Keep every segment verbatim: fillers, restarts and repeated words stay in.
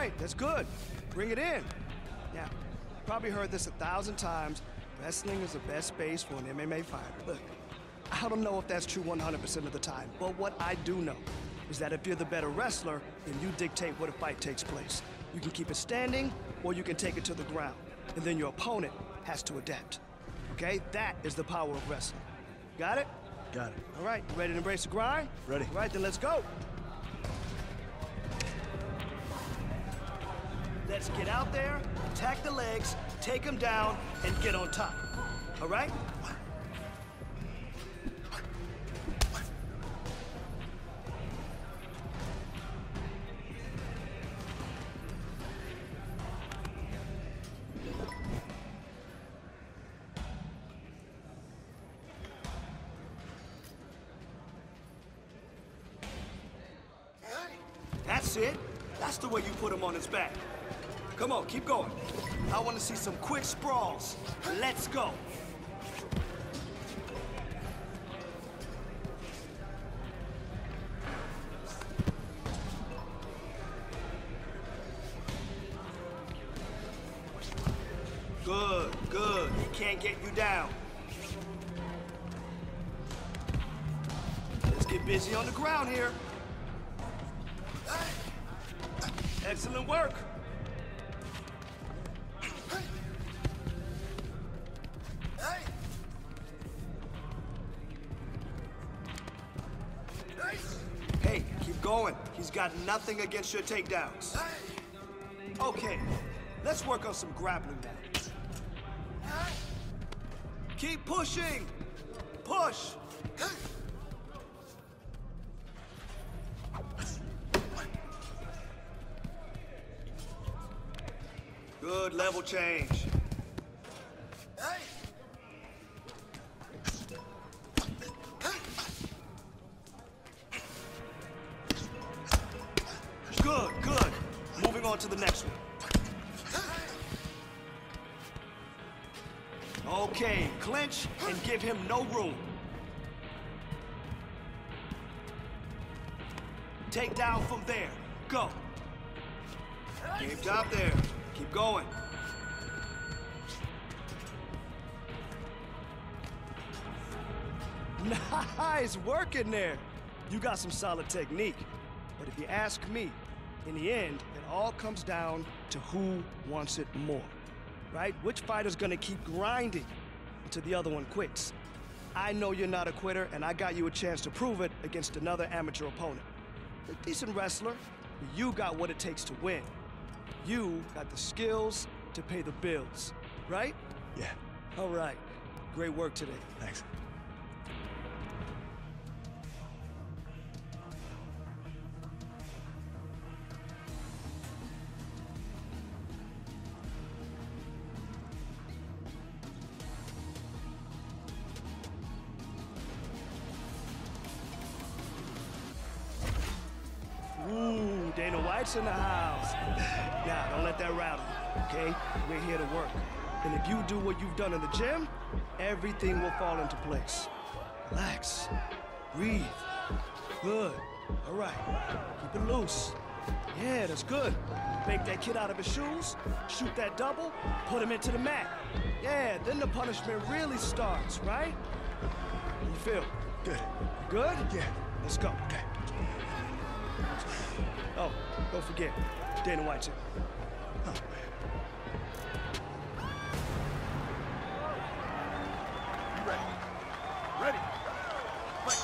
right, that's good. Bring it in. Yeah, probably heard this a thousand times. Wrestling is the best space for an M M A fighter. Look, I don't know if that's true one hundred percent of the time, but what I do know is that if you're the better wrestler, then you dictate where the fight takes place. You can keep it standing, or you can take it to the ground. And then your opponent has to adapt. Okay? That is the power of wrestling. Got it? Got it. All right, you ready to embrace the grind? Ready. All right, then let's go. Let's get out there, attack the legs, take them down, and get on top. All right? That's it. That's the way you put him on his back. Come on, keep going. I want to see some quick sprawls. Let's go. Good, good. He can't get you down. Let's get busy on the ground here. Excellent work. Hey, keep going. He's got nothing against your takedowns. Okay, let's work on some grappling now. Keep pushing. Push. Good level change. Good, good. Moving on to the next one. Okay, clinch and give him no room. Take down from there. Go. Game job there. Keep going. Nice work in there. You got some solid technique. But if you ask me, in the end, it all comes down to who wants it more, right? Which fighter's gonna keep grinding until the other one quits? I know you're not a quitter, and I got you a chance to prove it against another amateur opponent. A decent wrestler, but you got what it takes to win. You got the skills to pay the bills, right? Yeah. All right. Great work today. Thanks. Ooh, Dana White's in the house. Now, don't let that rattle you, okay? We're here to work. And if you do what you've done in the gym, everything will fall into place. Relax. Breathe. Good. All right. Keep it loose. Yeah, that's good. Make that kid out of his shoes, shoot that double, put him into the mat. Yeah, then the punishment really starts, right? How you feel? Good. Good? Yeah. Let's go. Okay. Oh, don't forget, Dana White's here. Oh. You ready? Ready? Fight.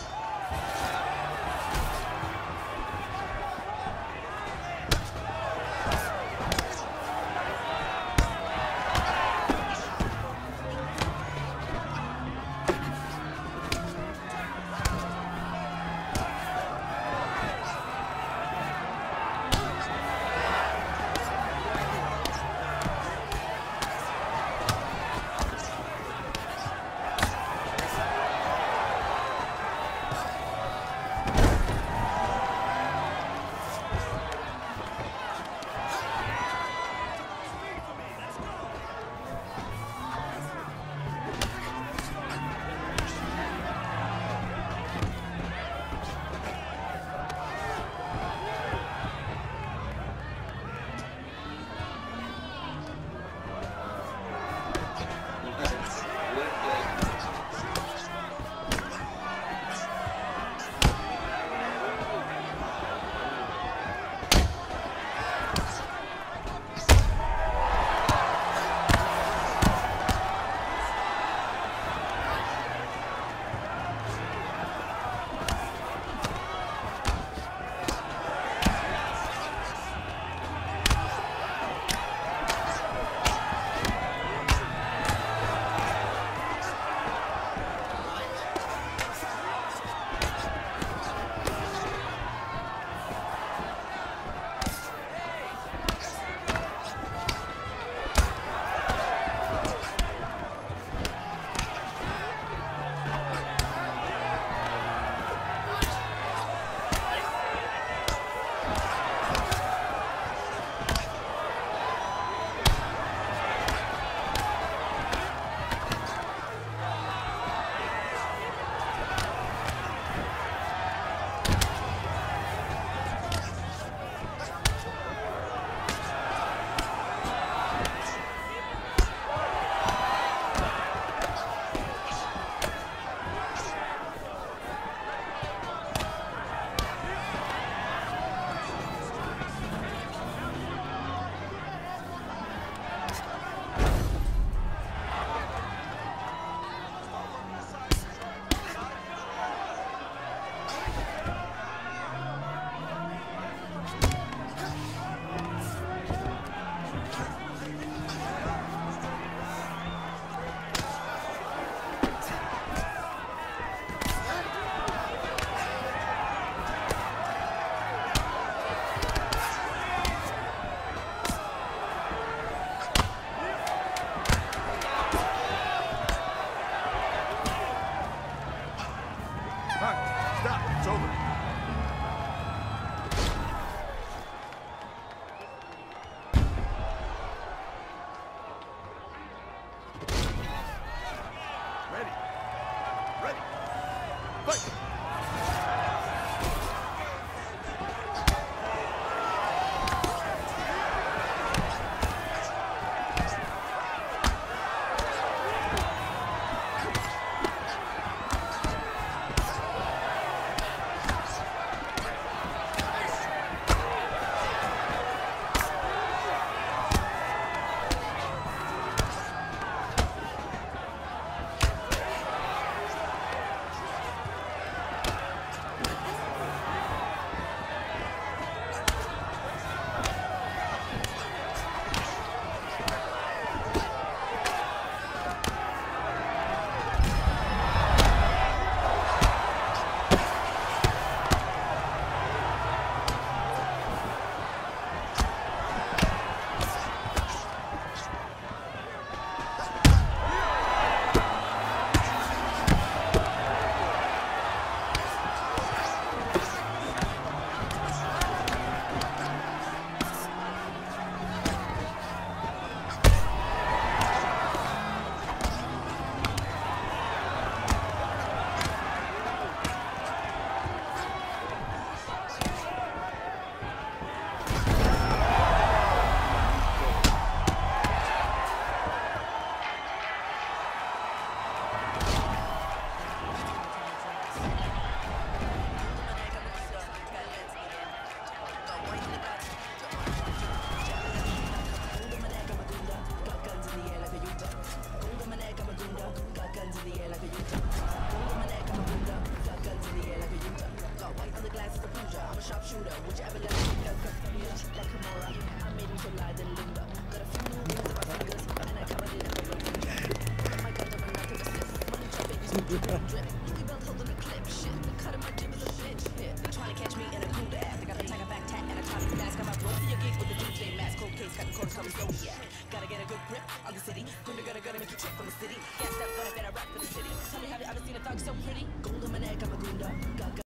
drip, drip.